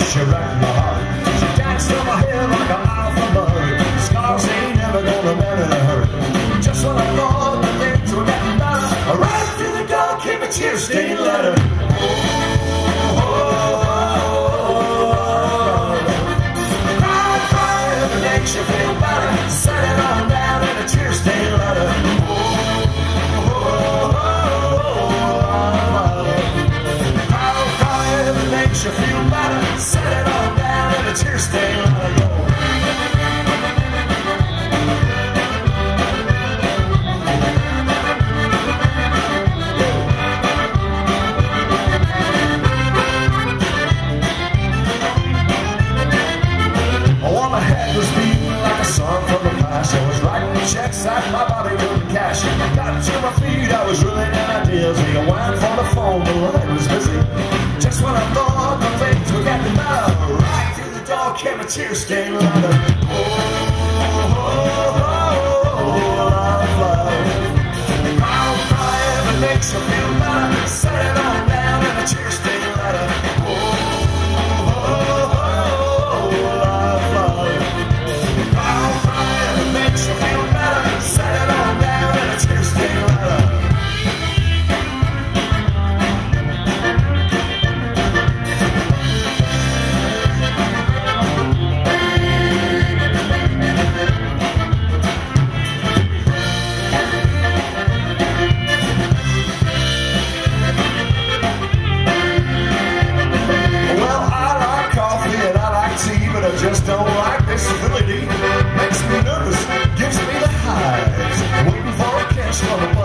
she wrecked my heart. She danced on my head like an alpha mud. Scars ain't never gonna mend in a hurt. Just when I thought that things were getting better, I ran through the door, came a tear-stained letter. Makes you feel better, set it on down in a tear-stained letter. Cry if it makes you feel better, set it on down in a tear-stained letter. My head was beating like a song from the past. I was writing checks out my body with cash. Got to my feet, I was reeling in ideas. We went for the phone, the line was busy. Just when I thought the things were getting better, right through the door came a tear-stained letter. Love, love. I'll cry if it makes you feel better. Set it on down in a tear-stained letter. I just don't like this ability. Makes me nervous, gives me the hives. Waiting for a catch from the